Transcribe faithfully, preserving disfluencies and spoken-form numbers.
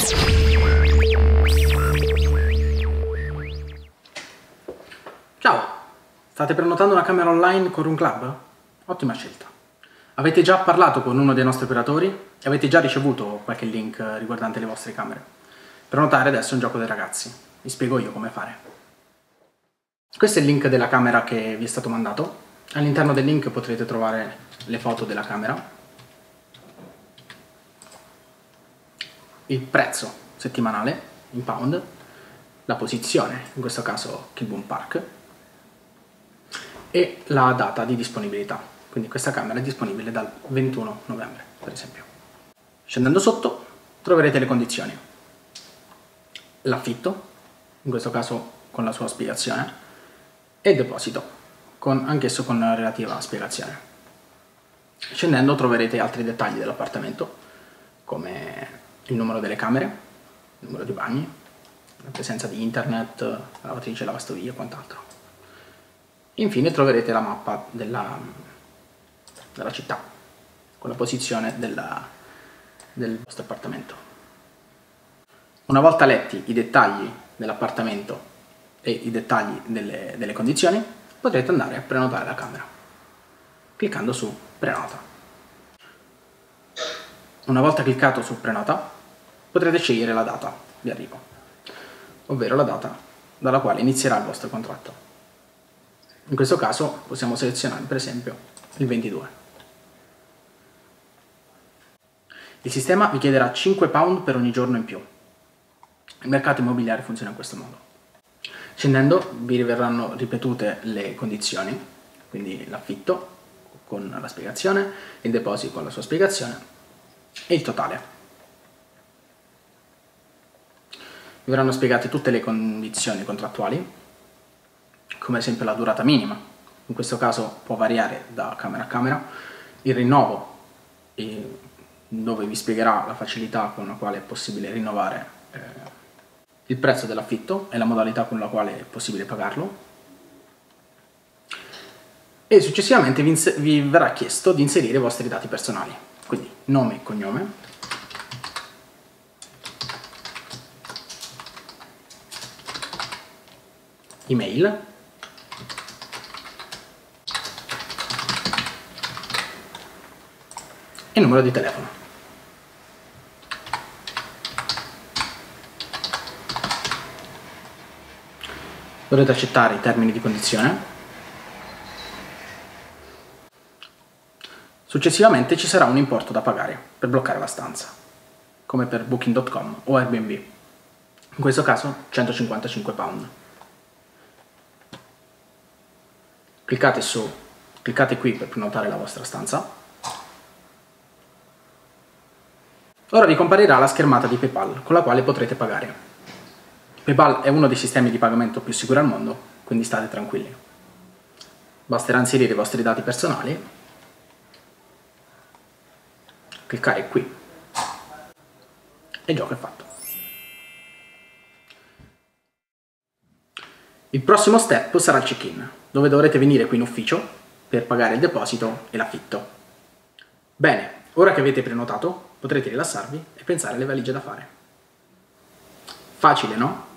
Ciao! State prenotando una camera online con Room Club? Ottima scelta. Avete già parlato con uno dei nostri operatori e avete già ricevuto qualche link riguardante le vostre camere. Prenotare adesso è un gioco dei ragazzi. Vi spiego io come fare. Questo è il link della camera che vi è stato mandato. All'interno del link potrete trovare le foto della camera, il prezzo settimanale in pound, la posizione, in questo caso Kilboom Park, e la data di disponibilità. Quindi questa camera è disponibile dal ventuno novembre, per esempio. Scendendo sotto troverete le condizioni. L'affitto, in questo caso con la sua spiegazione, e il deposito, con, anch'esso con la relativa spiegazione. Scendendo troverete altri dettagli dell'appartamento, come il numero delle camere, il numero di bagni, la presenza di internet, lavatrice, lavastoviglie e quant'altro. Infine troverete la mappa della, della città, con la posizione della, del vostro appartamento. Una volta letti i dettagli dell'appartamento e i dettagli delle, delle condizioni, potrete andare a prenotare la camera, cliccando su Prenota. Una volta cliccato su Prenota, potrete scegliere la data di arrivo, ovvero la data dalla quale inizierà il vostro contratto. In questo caso possiamo selezionare per esempio il ventidue. Il sistema vi chiederà cinque pound per ogni giorno in più. Il mercato immobiliare funziona in questo modo. Scendendo vi verranno ripetute le condizioni, quindi l'affitto con la spiegazione, il deposito con la sua spiegazione e il totale. Vi verranno spiegate tutte le condizioni contrattuali, come ad esempio la durata minima. In questo caso può variare da camera a camera, il rinnovo, dove vi spiegherà la facilità con la quale è possibile rinnovare eh, il prezzo dell'affitto e la modalità con la quale è possibile pagarlo, e successivamente vi, vi verrà chiesto di inserire i vostri dati personali, quindi nome e cognome, email, e numero di telefono. Dovrete accettare i termini di condizione. Successivamente ci sarà un importo da pagare per bloccare la stanza, come per Booking punto com o Airbnb. In questo caso centocinquantacinque pound. Cliccate su, cliccate qui per prenotare la vostra stanza. Ora vi comparirà la schermata di PayPal con la quale potrete pagare. PayPal è uno dei sistemi di pagamento più sicuri al mondo, quindi state tranquilli. Basterà inserire i vostri dati personali, cliccare qui e il gioco è fatto. Il prossimo step sarà il check-in, dove dovrete venire qui in ufficio per pagare il deposito e l'affitto. Bene, ora che avete prenotato, potrete rilassarvi e pensare alle valigie da fare. Facile, no?